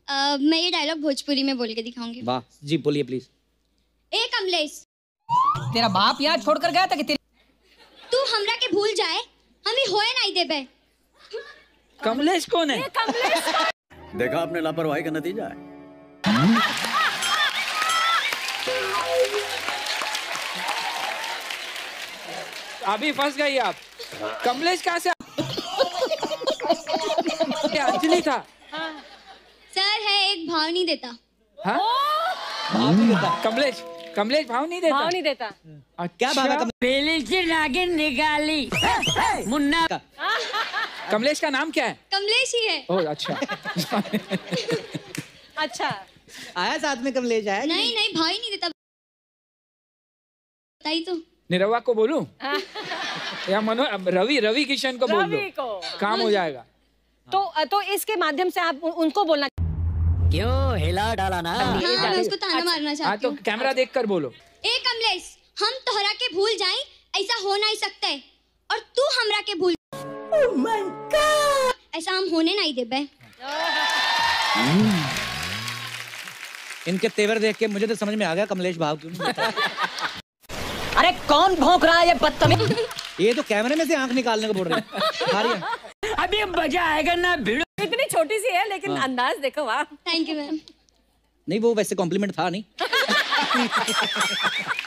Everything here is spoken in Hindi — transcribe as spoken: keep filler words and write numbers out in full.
uh, मैं ये डायलॉग भोजपुरी में बोल के दिखाऊंगी। वाह जी, बोलिए प्लीज। ए कमलेश, तेरा बाप यहाँ छोड़कर गया था कि तेरे... तू हमरा के भूल जाए, हमें होए नहीं देबे। कमलेश कौन है? कमलेश देखा आपने लापरवाही का नतीजा है। अभी फंस गई आप। कमलेश कहाँ से? अंजलि था। सर है एक भाव नहीं देता। हाँ? कमलेश कमलेश भाव नहीं देता। भाव नहीं देता। अच्छा। क्या भाव है? पहले से नागिन निकाली मुन्ना। कमलेश का नाम क्या है? कमलेश ही है। ओह अच्छा। अच्छा आया साथ में कमलेश आया? नहीं नहीं भाव ही नहीं देता। बताइए तो। निरवा को बोलूं या मनो रवि रवि किशन को बोल दो, रवि को काम हो जाएगा। तो तो इसके माध्यम से आप उनको बोलना। क्यों हिला डाला ना? हाँ, मैं उसको ताना मारना हाँ चाहती तो हूँ। कैमरा देखकर बोलो। ए कमलेश, हम तोहरा के भूल जाए ऐसा हो नहीं सकता है, और तू हमरा के भूल oh my God! ऐसा हम होने नहीं देबे। इनके तेवर देख के मुझे तो समझ में आ गया कमलेश भाव क्यों नहीं देता। अरे कौन भौंक रहा है ये बदतमीज? ये तो कैमरे में से आंख निकालने को बोल रहे हैं। अभी मजा आएगा ना भिड़ो। इतनी छोटी सी है लेकिन अंदाज देखो। वाह, थैंक यू मैम। नहीं वो वैसे कॉम्प्लीमेंट था नहीं।